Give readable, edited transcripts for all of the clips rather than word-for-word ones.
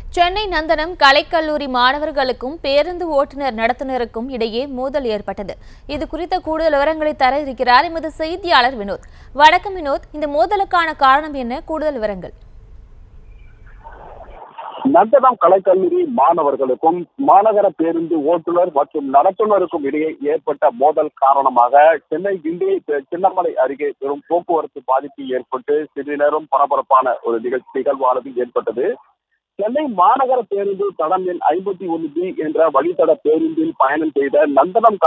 சென்னை நந்தனம் கலைக்கல்லூரி மாணவர்களுக்கும் பேருந்து ஓட்டுநர் நடத்துனருக்கும் இடையே மோதல் ஏற்பட்டது. இது குறித்த கூடுதல் விவரங்களை தர இருக்கிறார் எமது செய்தியாளர் வினோத். வணக்கம் வினோத், இந்த மோதலுக்கான காரணம் என்ன? கூடுதல் விவரங்கள். நந்தனம் கலைக்கல்லூரி மாணவர்களுக்கும் மாநகர பேருந்து ஓட்டுநர் மற்றும் நடத்துனருக்கும் இடையே ஏற்பட்ட மோதல் காரணமாக சென்னை கிண்டி சின்னமலை அருகே பெரும் போக்குவரத்து பாதிப்பு ஏற்பட்டு சிறிது நேரம் பரபரப்பான ஒரு நிகழ்வானது ஏற்பட்டது. சென்னை மாநகர பேருந்து தடம் எண் 51B என்ற வழித்தட பேருந்தில் பயணம் செய்த நந்தனம்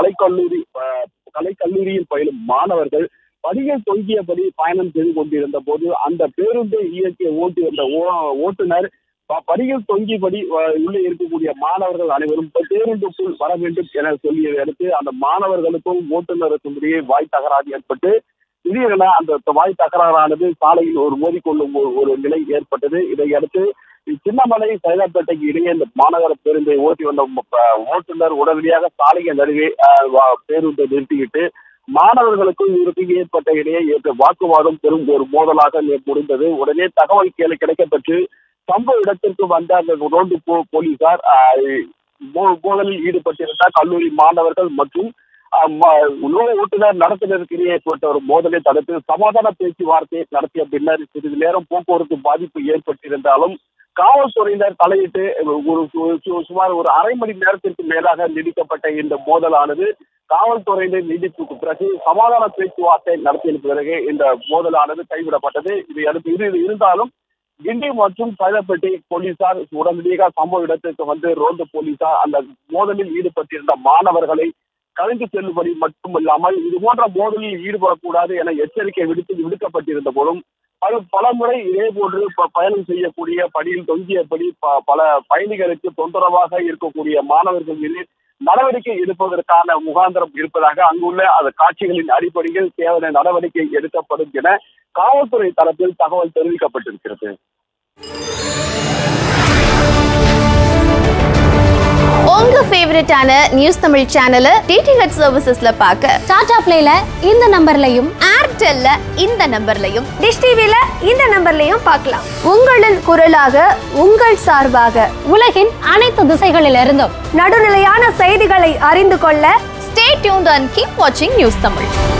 கலைக்கல்லூரியில் பயிலும் மாணவர்கள் படியில் தொங்கியபடி பயணம் செய்து கொண்டிருந்த போது அந்த பேருந்தை இயக்கிய ஓட்டுநர் படியில் தொங்கியபடி உள்ளே இருக்கக்கூடிய மாணவர்கள் அனைவரும் பேருந்துக்குள் வர வேண்டும் என சொல்லியதை அடுத்து அந்த மாணவர்களுக்கும் ஓட்டுநருக்கும் இடையே வாய் தகராறு ஏற்பட்டு திடீரென அந்த வாய் தகராறானது சாலையில் ஒரு மோதிக்கொள்ளும் ஒரு நிலை ஏற்பட்டது. இதையடுத்து சின்னமலை சைதாப்பேட்டைக்கு இடையே இந்த மாநகர பேருந்தை ஓட்டி வந்த ஓட்டுநர் உடனடியாக சாலையை நடுவே பேருந்தை நிறுத்திவிட்டு மாணவர்களுக்கும் இவருக்கும் ஏற்பட்ட இடையே வாக்குவாதம் பெரும் ஒரு மோதலாக முடிந்தது. உடனே தகவல் கிடைக்கப்பட்டு சம்பவ இடத்திற்கு வந்த அந்த ரோந்து போலீசார் மோதலில் ஈடுபட்டிருந்த கல்லூரி மாணவர்கள் மற்றும் ஓட்டுநர் நடத்துனருக்கு இடையே ஏற்பட்ட ஒரு மோதலை தடுத்து சமாதான பேச்சுவார்த்தை நடத்திய பின்னர் சிறிது நேரம் போக்குவரத்து பாதிப்பு ஏற்பட்டிருந்தாலும் காவல்துறையினர் தலையிட்டு சுமார் ஒரு அரை மணி நேரத்திற்கு மேலாக நீடிக்கப்பட்ட இந்த மோதலானது காவல்துறையினர் நீடிப்புக்கு பிறகு சமாதான பேச்சுவார்த்தை நடத்திய பிறகு இந்த மோதலானது கைவிடப்பட்டது. இதை அடுத்து இருந்தாலும் கிண்டி மற்றும் சைதாப்பேட்டை போலீசார் உடனடியாக சம்பவ இடத்திற்கு வந்து ரோந்து போலீசார் அந்த மோதலில் ஈடுபட்டிருந்த மாணவர்களை கலைந்து செல்லும்படி மட்டுமல்லாமல் இது போன்ற மோதலில் ஈடுபடக்கூடாது என எச்சரிக்கை விடுக்கப்பட்டிருந்த போதும் பல முறை இதே போன்று பயணம் செய்யக்கூடிய படியில் தொங்கியபடி பல பயணிகளுக்கு தொந்தரவாக இருக்கக்கூடிய மாணவர்கள் மீது நடவடிக்கை எடுப்பதற்கான முகாந்திரம் இருப்பதாக அங்குள்ள அந்த காட்சிகளின் அடிப்படையில் தேவையான நடவடிக்கை எடுக்கப்படும் என காவல்துறை தரப்பில் தகவல் தெரிவிக்கப்பட்டிருக்கிறது. உங்க ஃபேவரட்டான நியூஸ் தமிழ் சேனலை டிடிஹெச் சர்வீசஸ்ல பார்க்க டாடா பிளேல இந்த நம்பர்லையும், ஏர்டெல்ல இந்த நம்பர்லையும், டிஷ் டிவில இந்த நம்பர்லையும் பார்க்கலாம். உங்களின் குரலாக உங்கள் சார்பாக உலகின் அனைத்து திசைகளிலிருந்தும் நடுநிலையான செய்திகளை அறிந்து கொள்ள ஸ்டே டியூன்ட் அண்ட் கீப் வாட்சிங் நியூஸ் தமிழ்.